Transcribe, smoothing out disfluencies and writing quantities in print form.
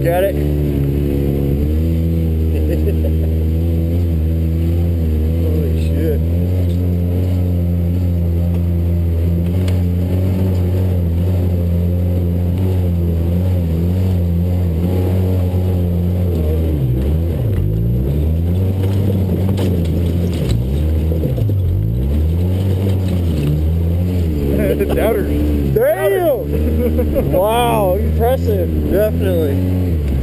at it. Holy shit. Doubters. Damn! Wow, impressive. Definitely.